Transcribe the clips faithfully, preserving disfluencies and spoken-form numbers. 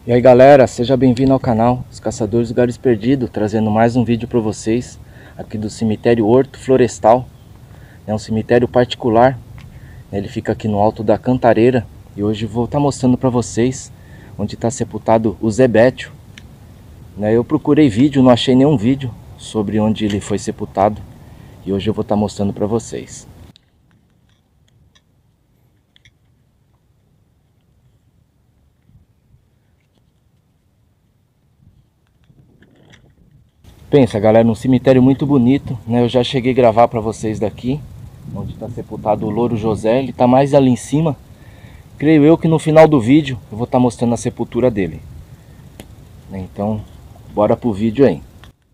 E aí galera, seja bem-vindo ao canal Os Caçadores do Garis Perdido, trazendo mais um vídeo para vocês aqui do cemitério Horto Florestal. É um cemitério particular, ele fica aqui no alto da Cantareira e hoje vou estar mostrando para vocês onde está sepultado o Zé Bétio. Eu procurei vídeo, não achei nenhum vídeo sobre onde ele foi sepultado e hoje eu vou estar mostrando para vocês. Pensa galera, um cemitério muito bonito, né? Eu já cheguei a gravar para vocês daqui, onde está sepultado o Louro José. Ele está mais ali em cima. Creio eu que no final do vídeo eu vou estar mostrando a sepultura dele. Então, bora pro vídeo aí.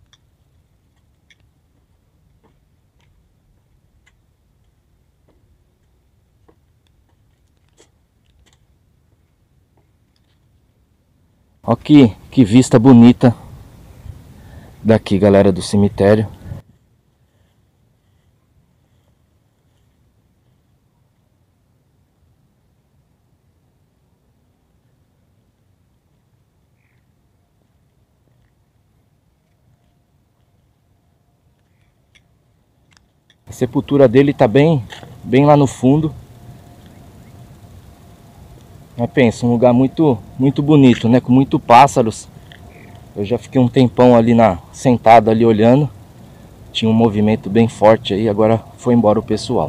Olha que, que vista bonita daqui, galera, do cemitério. A sepultura dele tá bem, bem lá no fundo. Mas pensa, um lugar muito, muito bonito, né? Com muitos pássaros. Eu já fiquei um tempão ali na, sentado ali olhando. Tinha um movimento bem forte aí, agora foi embora o pessoal.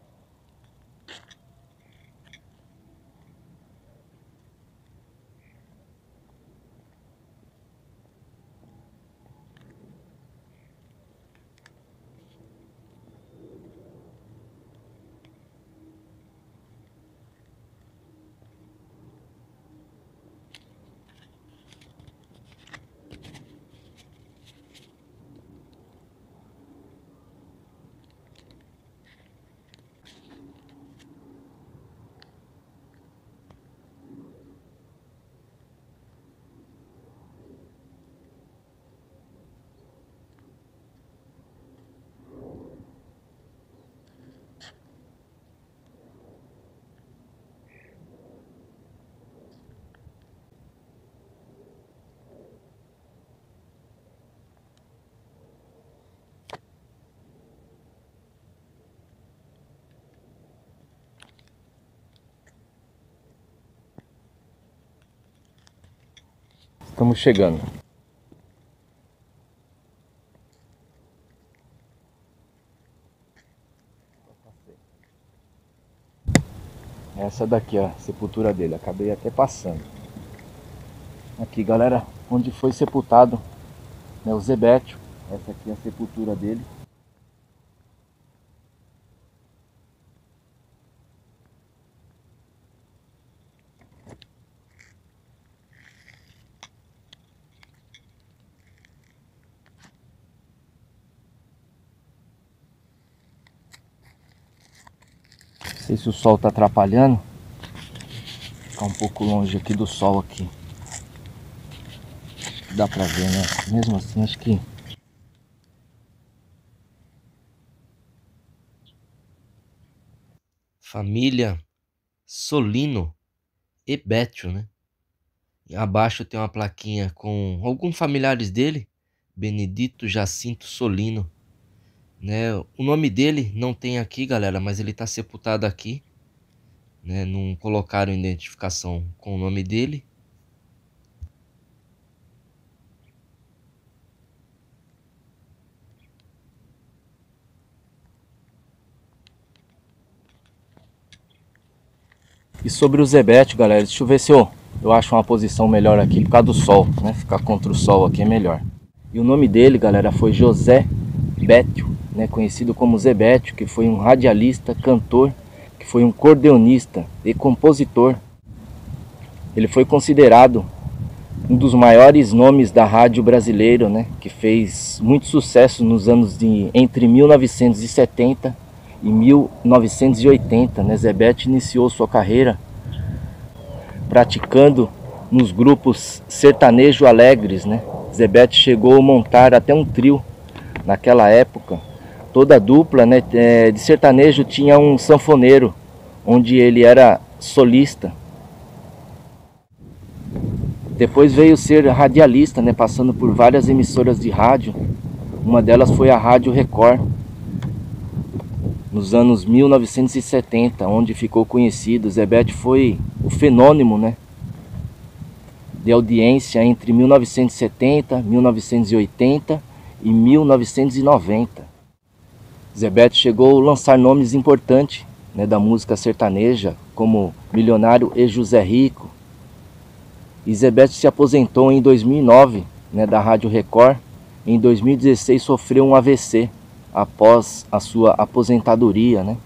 Estamos chegando. Essa daqui é a sepultura dele, acabei até passando. Aqui galera, onde foi sepultado, né, o Zé Bétio. Essa aqui é a sepultura dele. Não sei se o sol está atrapalhando. Vou ficar um pouco longe aqui do sol aqui. Dá pra ver, né? Mesmo assim, acho que... Família Solino e Bétio, né? E abaixo tem uma plaquinha com alguns familiares dele. Benedito Jacinto Solino, né? O nome dele não tem aqui, galera, mas ele tá sepultado aqui, né? Não colocaram identificação com o nome dele. E sobre o Zé Bétio, galera, deixa eu ver se eu, eu acho uma posição melhor aqui por causa do sol, né? Ficar contra o sol aqui é melhor. E o nome dele, galera, foi José Bétio, né? Conhecido como Zé Bétio, que foi um radialista, cantor, que foi um cordeonista e compositor. Ele foi considerado um dos maiores nomes da rádio brasileira, né? Que fez muito sucesso nos anos de entre mil novecentos e setenta em mil novecentos e oitenta, né? Zé Bétio iniciou sua carreira praticando nos grupos sertanejo alegres, né? Zé Bétio chegou a montar até um trio naquela época. Toda a dupla, né, de sertanejo tinha um sanfoneiro, onde ele era solista. Depois veio ser radialista, né, passando por várias emissoras de rádio. Uma delas foi a Rádio Record, nos anos mil novecentos e setenta, onde ficou conhecido. Zé Béttio foi o fenômeno, né, de audiência entre mil novecentos e setenta, mil novecentos e oitenta e mil novecentos e noventa. Zé Béttio chegou a lançar nomes importantes, né, da música sertaneja, como Milionário e José Rico. E Zé Béttio se aposentou em dois mil e nove, né, da Rádio Record. Em dois mil e dezesseis sofreu um A V C após a sua aposentadoria, né?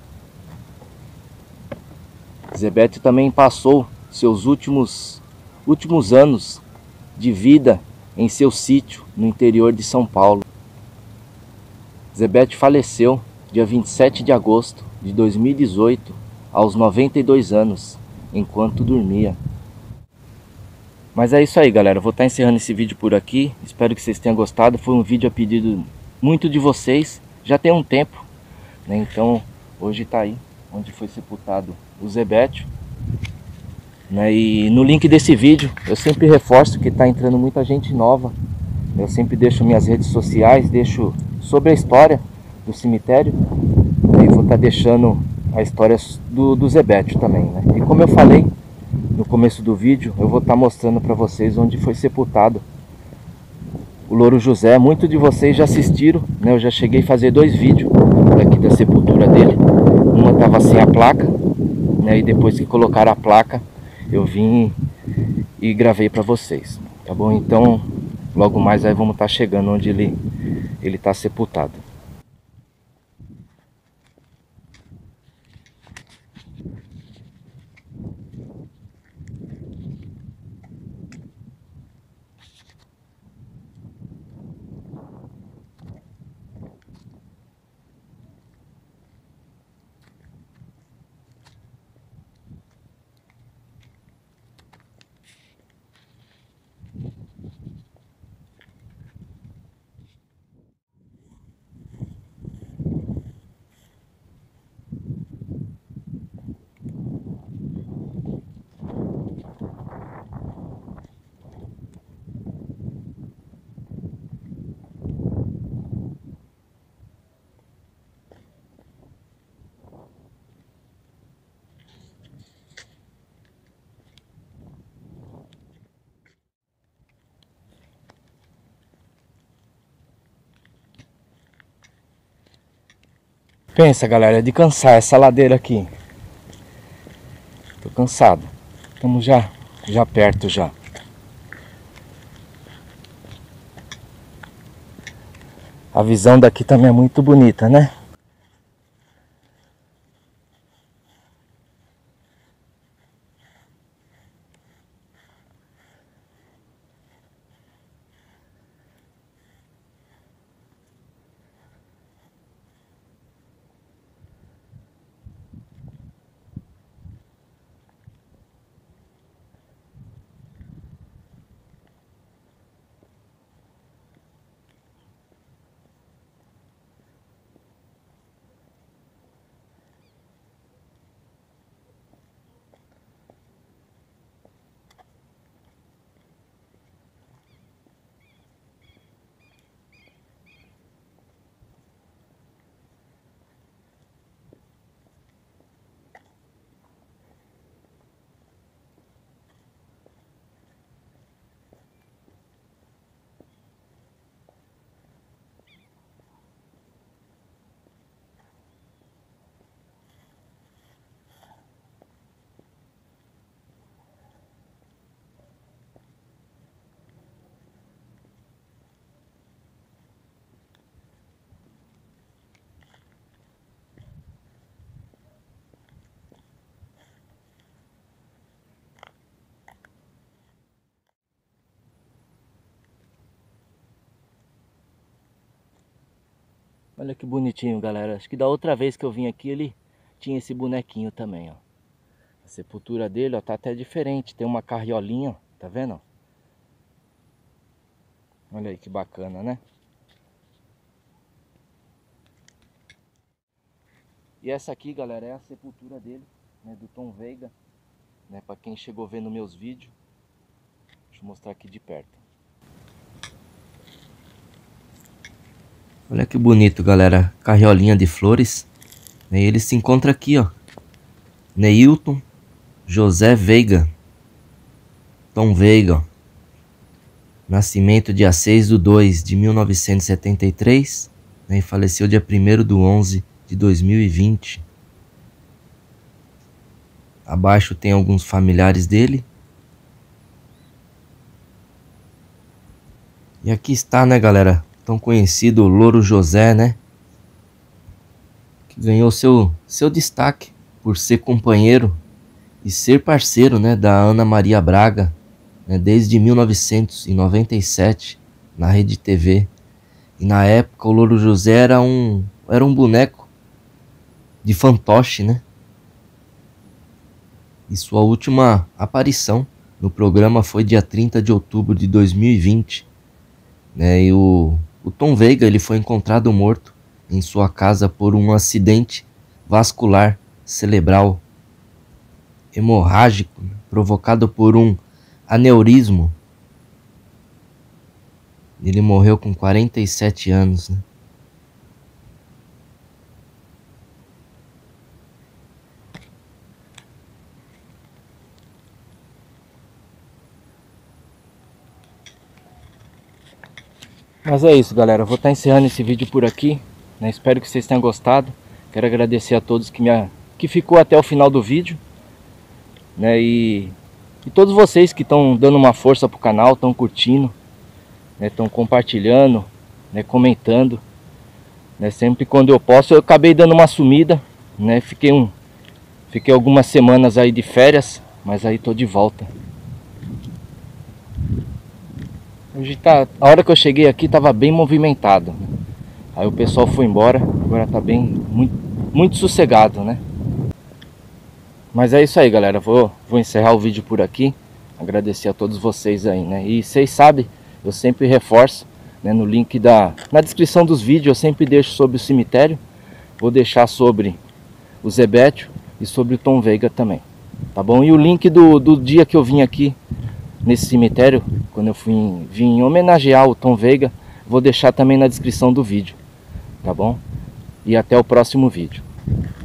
Zé Béttio também passou seus últimos, últimos anos de vida em seu sítio no interior de São Paulo. Zé Béttio faleceu dia vinte e sete de agosto de dois mil e dezoito, aos noventa e dois anos, enquanto dormia. Mas é isso aí, galera. Vou estar encerrando esse vídeo por aqui. Espero que vocês tenham gostado. Foi um vídeo a pedido muito de vocês. Já tem um tempo, né? Então, hoje está aí, onde foi sepultado o Zé Béttio, né? E no link desse vídeo, eu sempre reforço que está entrando muita gente nova. Eu sempre deixo minhas redes sociais, deixo sobre a história do cemitério. E vou estar deixando a história do, do Zé Béttio também, né? E como eu falei no começo do vídeo, eu vou estar mostrando para vocês onde foi sepultado o Louro José. Muitos de vocês já assistiram, né? Eu já cheguei a fazer dois vídeos por aqui da sepultura dele. Uma estava sem a placa, né? E depois que colocaram a placa, eu vim e gravei para vocês, tá bom? Então, logo mais aí vamos estar chegando onde ele ele está sepultado. Pensa, galera, de cansar essa ladeira aqui. Tô cansado. Estamos já, já perto já. A visão daqui também é muito bonita, né? Olha que bonitinho, galera. Acho que da outra vez que eu vim aqui ele tinha esse bonequinho também, ó. A sepultura dele, ó, tá até diferente. Tem uma carriolinha, ó, tá vendo? Olha aí que bacana, né? E essa aqui, galera, é a sepultura dele, né, do Tom Veiga, né, para quem chegou vendo meus vídeos. Deixa eu mostrar aqui de perto. Olha que bonito, galera. Carriolinha de flores. E ele se encontra aqui, ó. Neilton José Veiga. Tom Veiga, ó. Nascimento dia seis de dois de mil novecentos e setenta e três, né, e faleceu dia primeiro de onze de dois mil e vinte. Abaixo tem alguns familiares dele. E aqui está, né, galera, tão conhecido Louro José, né, que ganhou seu, seu destaque por ser companheiro e ser parceiro, né, da Ana Maria Braga, né, desde mil novecentos e noventa e sete, na Rede T V. E na época o Louro José era um, era um boneco de fantoche, né? E sua última aparição no programa foi dia trinta de outubro de dois mil e vinte. Né? E o, o Tom Veiga ele foi encontrado morto em sua casa por um acidente vascular cerebral hemorrágico, né? Provocado por um aneurismo. Ele morreu com quarenta e sete anos, né? Mas é isso, galera. Eu vou estar encerrando esse vídeo por aqui, né? Espero que vocês tenham gostado. Quero agradecer a todos que, me, que ficou até o final do vídeo, né? E, e todos vocês que estão dando uma força pro canal, estão curtindo, estão, né, compartilhando, né, comentando, né, sempre quando eu posso. Eu acabei dando uma sumida, né, fiquei, um, fiquei algumas semanas aí de férias, mas aí tô de volta. Hoje tá, a hora que eu cheguei aqui estava bem movimentado, né? Aí o pessoal foi embora, agora tá bem, muito, muito sossegado, né? Mas é isso aí, galera, vou, vou encerrar o vídeo por aqui. Agradecer a todos vocês aí, né? E vocês sabem, eu sempre reforço, né, no link da... Na descrição dos vídeos eu sempre deixo sobre o cemitério. Vou deixar sobre o Zé Bétio e sobre o Tom Veiga também, tá bom? E o link do, do dia que eu vim aqui nesse cemitério, quando eu fui, vim homenagear o Tom Veiga, vou deixar também na descrição do vídeo, tá bom? E até o próximo vídeo.